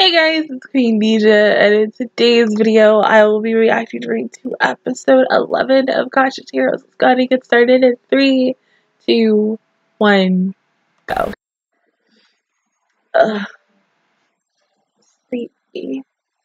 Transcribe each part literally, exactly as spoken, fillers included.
Hey guys, it's Queendija, and in today's video, I will be reacting to episode eleven of Gotcha Heroes. Let's go ahead and get started in three, two, one, go. Ugh, sleepy.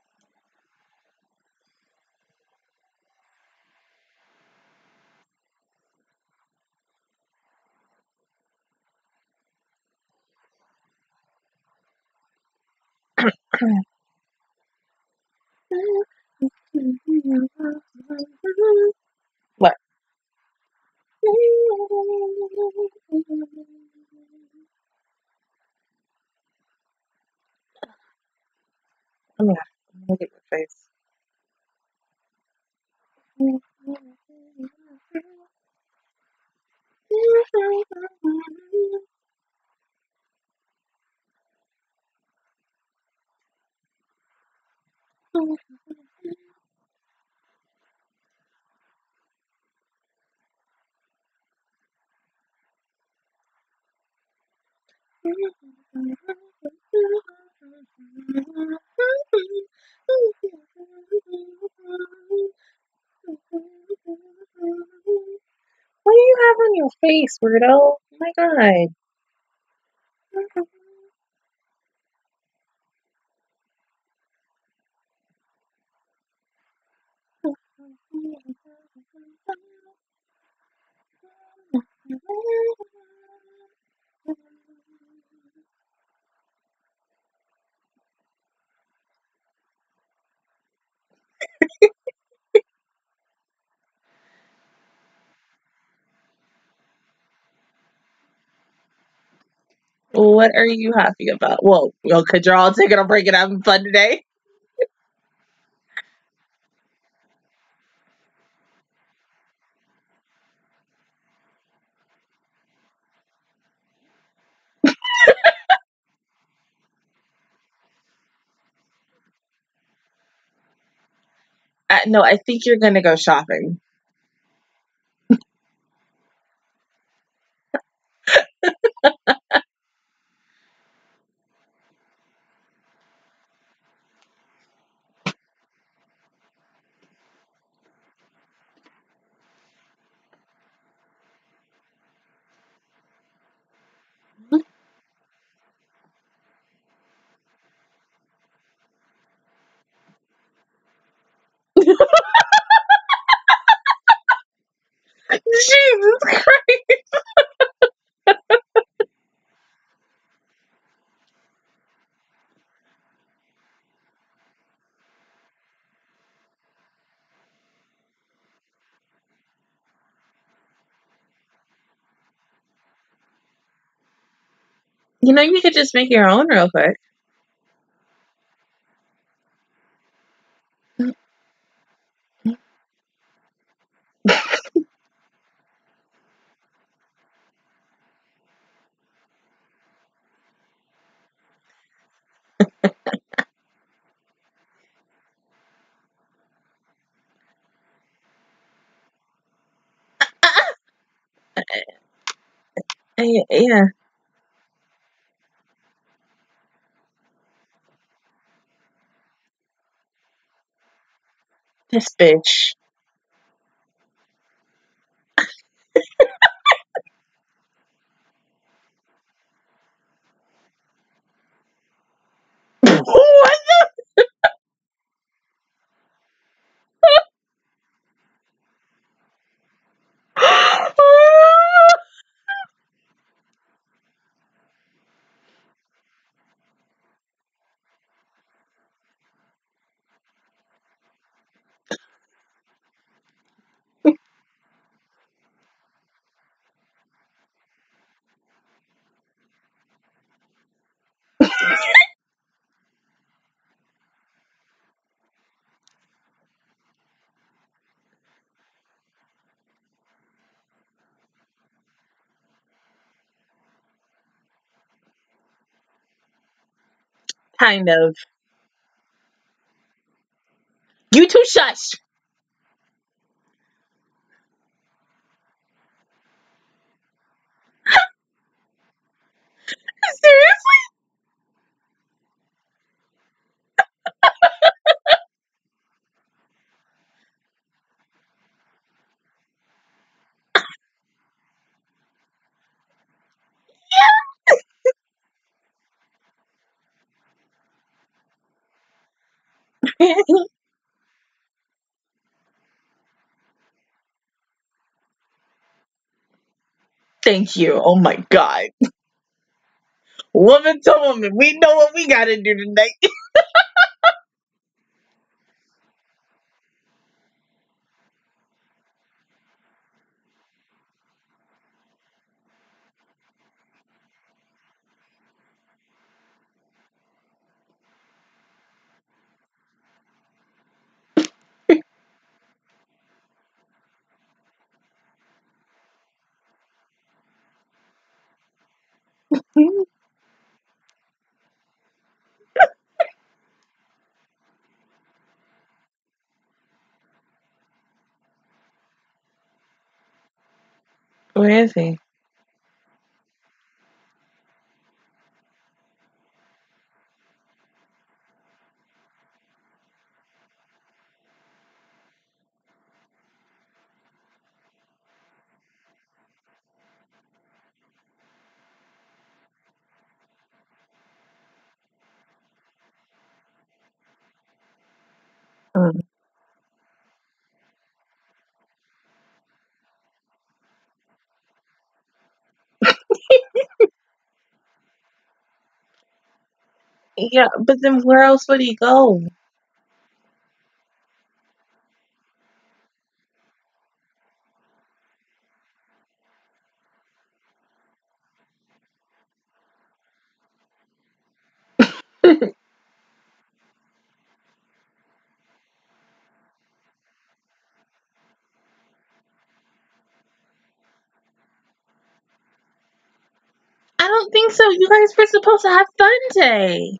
What? Oh my god, look at your face. What do you have on your face, weirdo? Oh my god. What are you happy about? Well, well, cause you're all taking a break and having fun today. Uh, no, I think you're gonna go shopping. Jesus Christ! You know, you could just make your own real quick. Uh, yeah, this bitch. What the? Kind of. You two shush. Seriously? Thank you. Oh my god. Woman to woman, we know what we gotta do tonight. Where is he? Mm. Yeah, but then where else would he go? I don't think so. You guys were supposed to have fun day.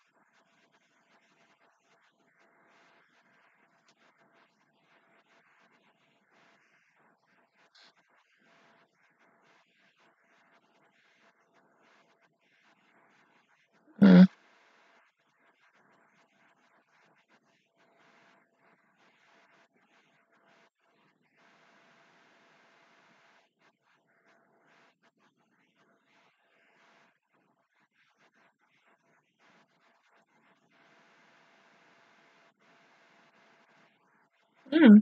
Mm. Mm.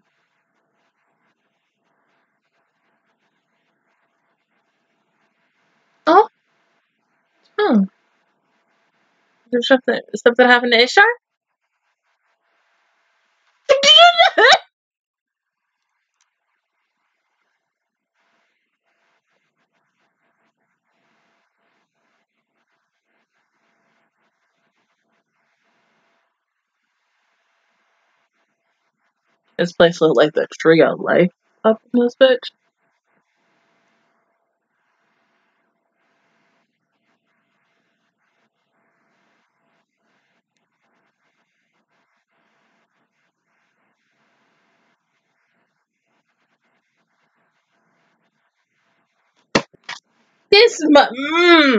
Oh, hmm. There's something, something happened to Ishar? This place looked like the tree of life up in this bitch. This mu- mm.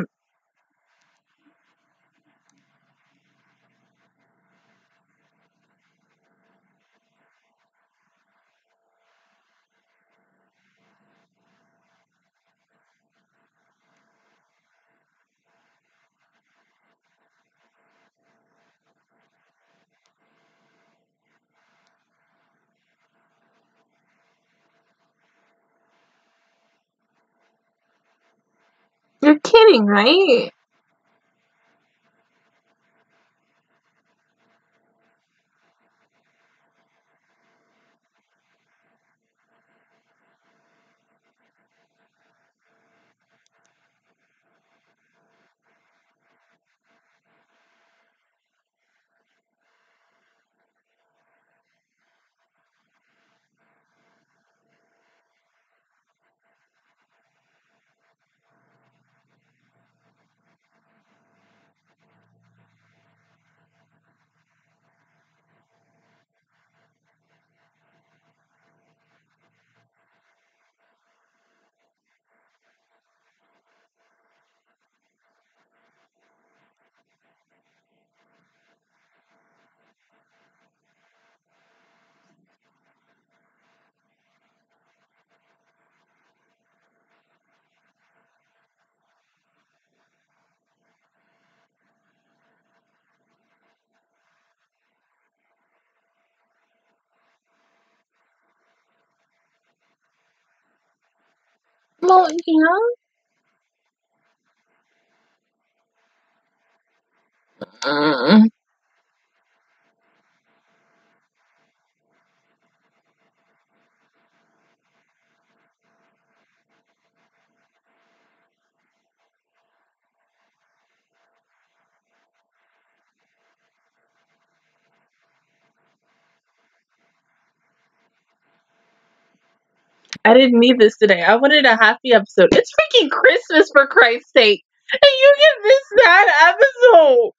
You're kidding, right? Well, yeah. Mm. I didn't need this today. I wanted a happy episode. It's freaking Christmas, for Christ's sake. And you get this sad episode.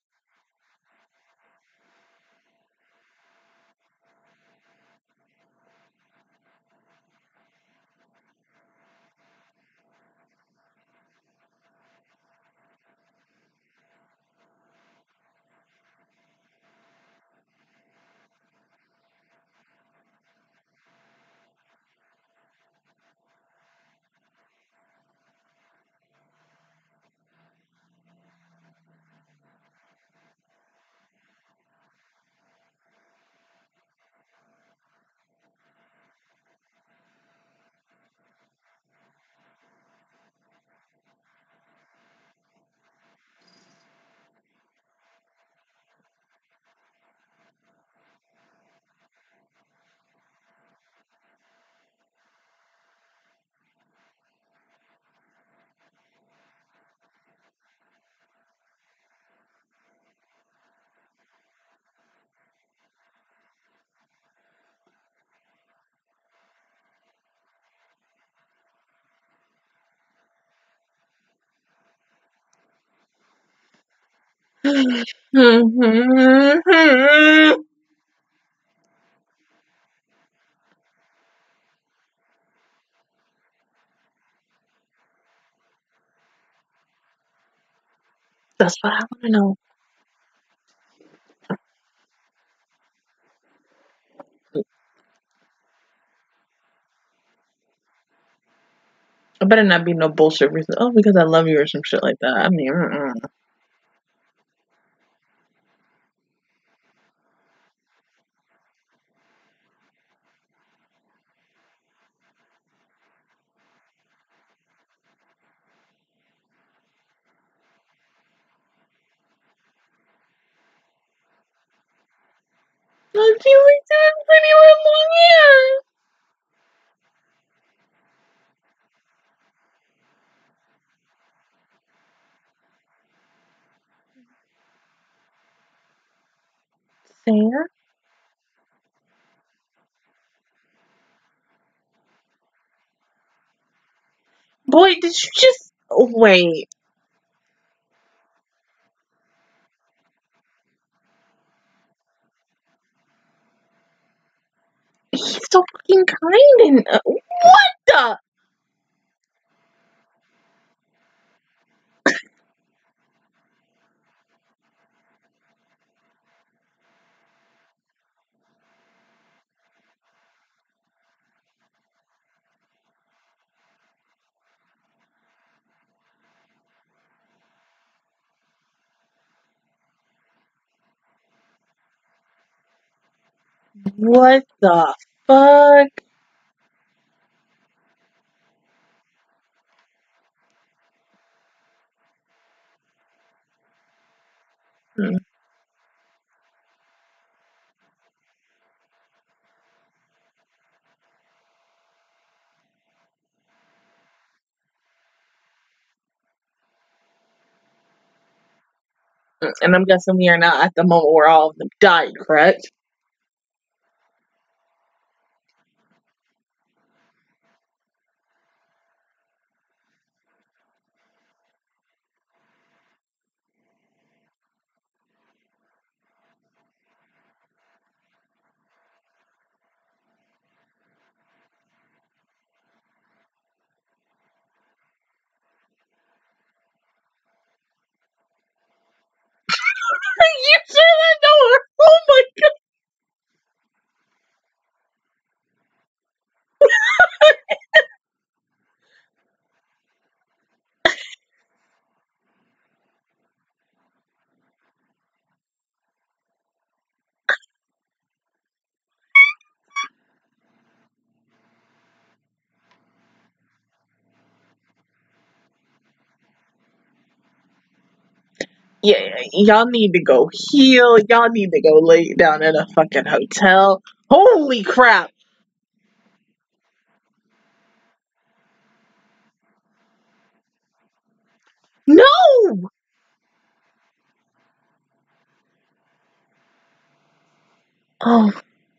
That's what I want to know. I better not be no bullshit reason. Oh, because I love you or some shit like that. I mean, mm-mm. I feel like doing pretty with long hair. Fair. Boy, did you just wait? He's so fucking kind and uh, what the? What the fuck? Hmm. And I'm guessing we are not at the moment where all of them died, correct? You sure that door? Oh my god! Yeah, y'all need to go heal. Y'all need to go lay down at a fucking hotel. Holy crap. No! Oh,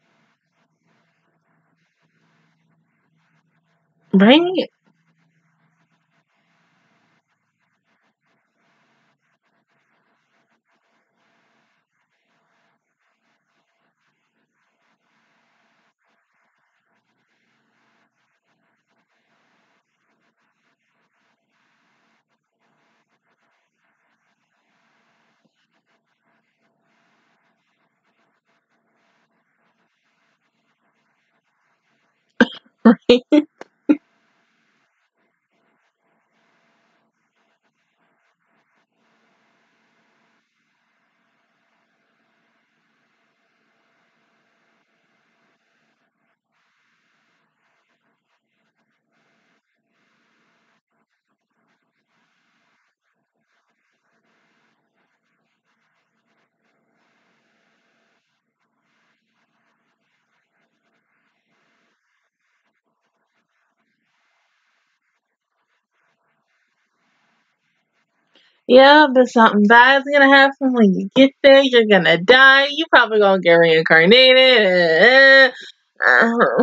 right? Right? Yeah, but something bad's gonna happen when you get there. You're gonna die. You probably gonna get reincarnated. Uh,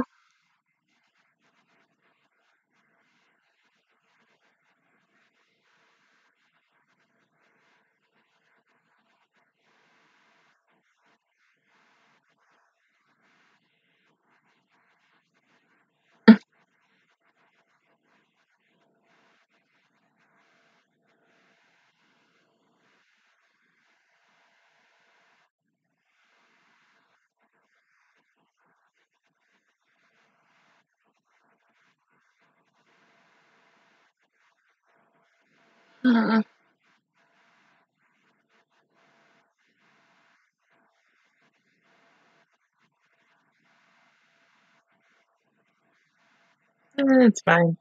uh, it's fine.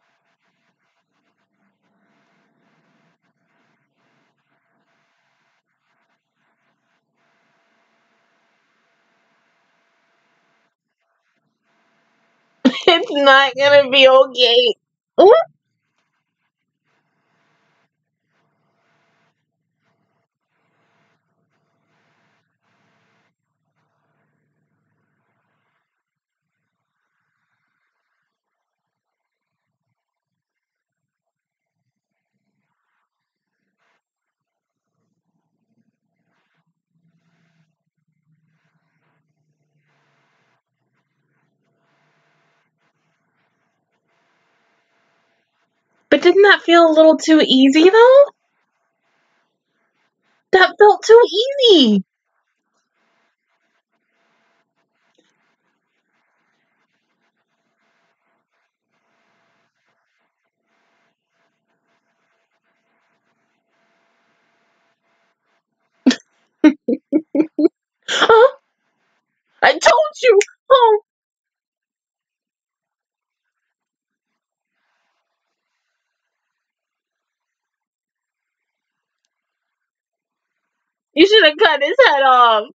It's not gonna be okay. Ooh. But didn't that feel a little too easy though? That felt too easy. Huh? I told you. Oh, you should have cut his head off.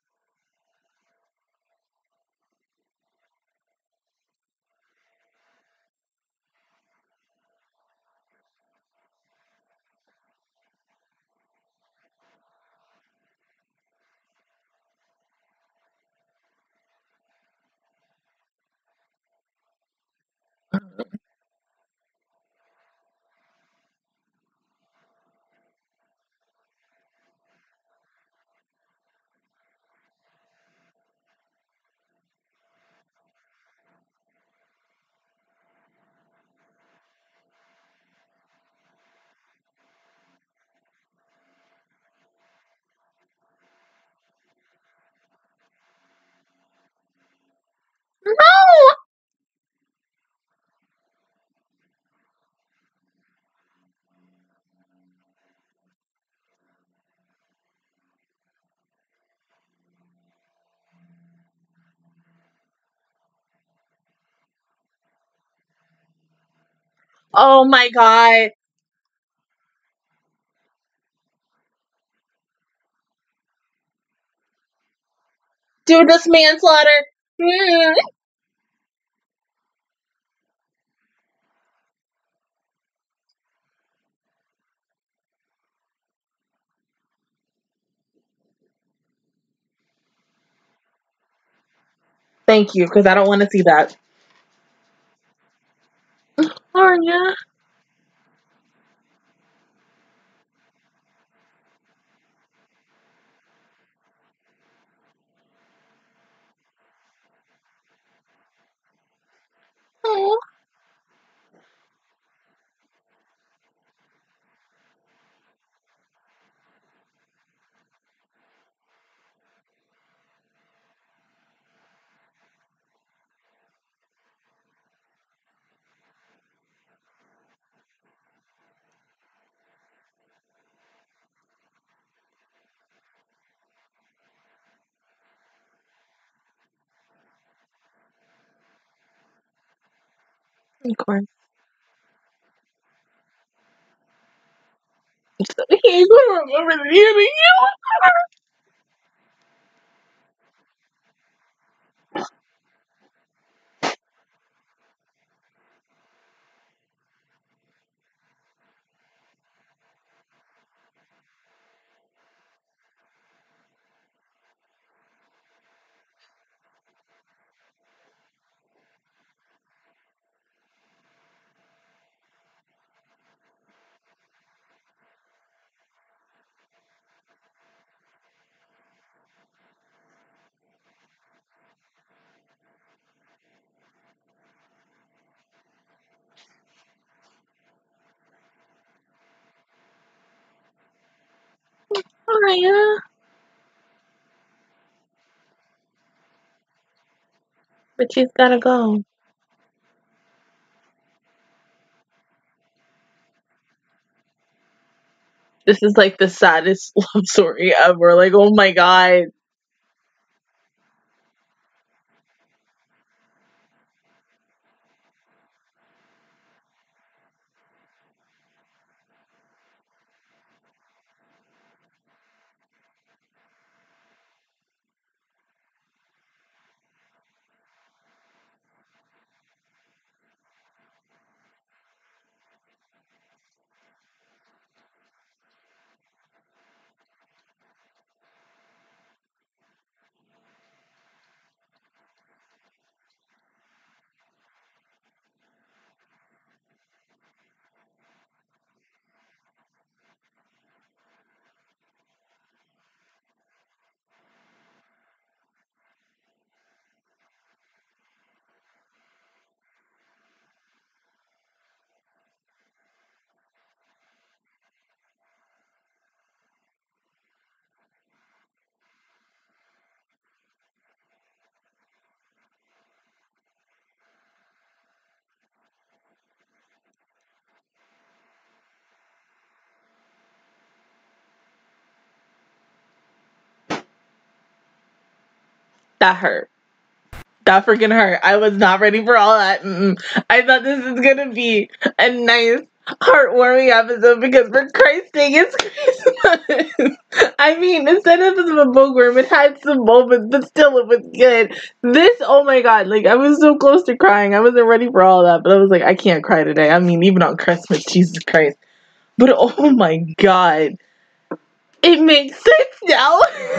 No. Oh my god. Do this manslaughter. Mm. Thank you, because I don't want to see that. Arya. Oh. Of course. So he's gonna remember the enemy. Arya. But she's gotta go. This is like the saddest love story ever. Like, oh my god. That hurt. That freaking hurt. I was not ready for all that. Mm-mm. I thought this was gonna be a nice, heartwarming episode because, for Christ's sake, it's Christmas. I mean, instead of a bookworm, it had some moments, but still, it was good. This, oh my god, like, I was so close to crying. I wasn't ready for all that, but I was like, I can't cry today. I mean, even on Christmas, Jesus Christ. But oh my god, it makes sense now.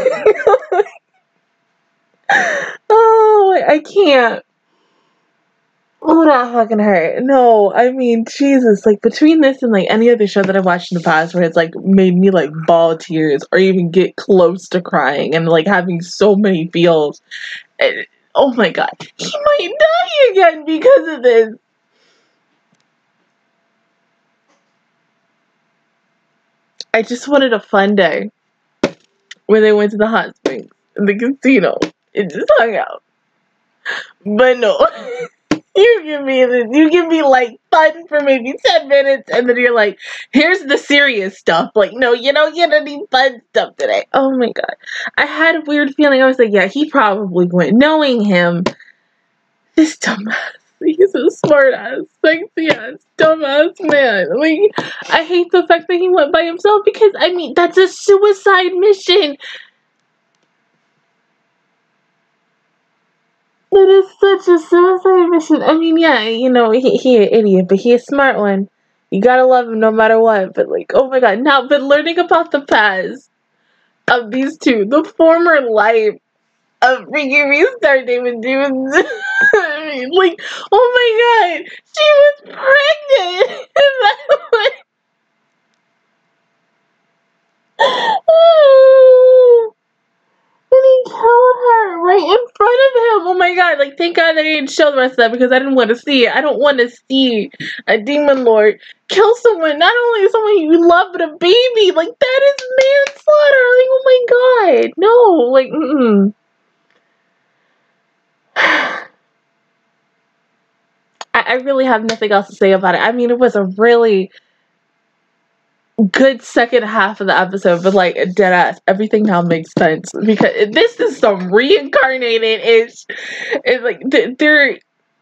Oh, I can't. Oh, that fucking hurt. No, I mean, Jesus, like, between this and, like, any other show that I've watched in the past where it's, like, made me, like, bawl tears or even get close to crying and, like, having so many feels. And, oh my god, he might die again because of this. I just wanted a fun day where they went to the hot springs in the casino and just hung out. But no. You give me this, you give me like fun for maybe ten minutes and then you're like, here's the serious stuff. Like, no, you don't get any fun stuff today. Oh my god. I had a weird feeling. I was like, yeah, he probably went. Knowing him, this dumbass. He's a smart ass, sexy ass, dumbass man. Like, I hate the fact that he went by himself because, I mean, that's a suicide mission. That is such a suicide mission. I mean, yeah, you know, he he an idiot, but he a smart one. You gotta love him no matter what. But like, oh my god, now, but learning about the past of these two, the former life of freaking restart David Dunes. I mean, like, oh my god, she was pregnant. And he killed her right in front of him. Oh my god, like, thank god they didn't show the rest of that because I didn't want to see it. I don't want to see a demon lord kill someone, not only someone you love, but a baby. Like, that is manslaughter. Like, oh my god. No, like, mm-mm. I, I really have nothing else to say about it. I mean, it was a really good second half of the episode, but like dead ass, everything now makes sense because this is some reincarnated ish. It's like they're,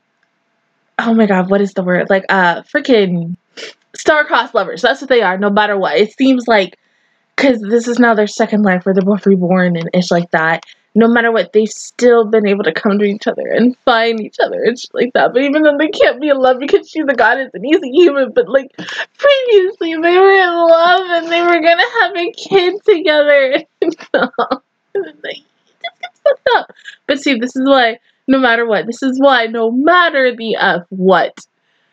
oh my god, what is the word? Like uh, freaking star-crossed lovers. That's what they are, no matter what. It seems like because this is now their second life where they're both reborn and ish like that. No matter what, they've still been able to come to each other and find each other and shit like that. But even though they can't be in love because she's a goddess and he's a human, but like previously they were in love and they were gonna have a kid together. And then they just gets fucked up. But see, this is why, no matter what, this is why, no matter the F what,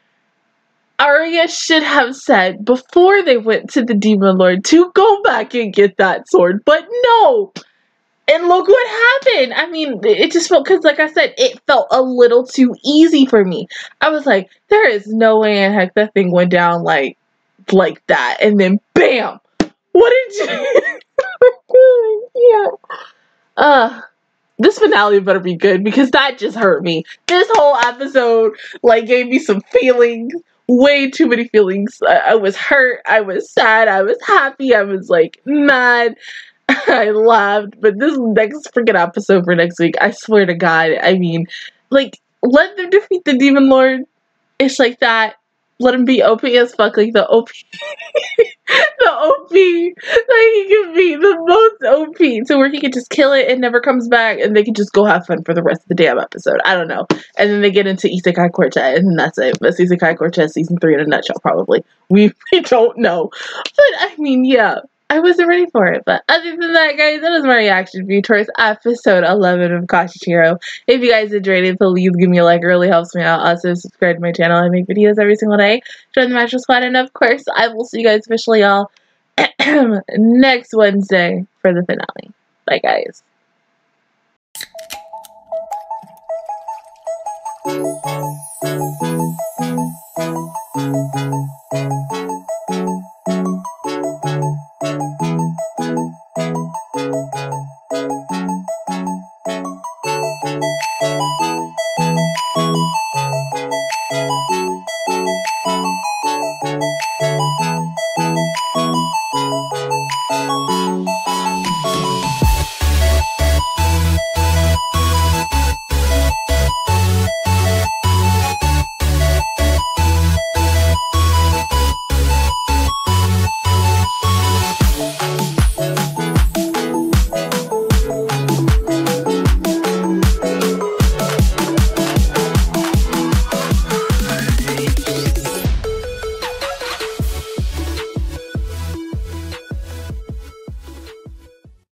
Arya should have said before they went to the Demon Lord to go back and get that sword. But no! And look what happened. I mean, it just felt, because like I said, it felt a little too easy for me. I was like, there is no way in heck that thing went down like, like that. And then bam! What did you... yeah. Uh, this finale better be good because that just hurt me. This whole episode, like, gave me some feelings. Way too many feelings. I, I was hurt. I was sad. I was happy. I was, like, mad. I laughed, but this next freaking episode for next week, I swear to God, I mean, like, let them defeat the Demon Lord. It's like that. Let him be O P as fuck, like the O P, the O P, like he can be the most O P, to where he can just kill it and never comes back, and they can just go have fun for the rest of the damn episode. I don't know. And then they get into Isekai Quartet, and then that's it. That's Isekai Quartet season three in a nutshell, probably. We, we don't know. But, I mean, yeah. I wasn't ready for it, but other than that, guys, that was my reaction view towards episode eleven of Kashichiro. If you guys enjoyed it, please give me a like. It really helps me out. Also, subscribe to my channel. I make videos every single day. Join the Mattress Squad, and of course, I will see you guys officially, y'all, next Wednesday for the finale. Bye, guys.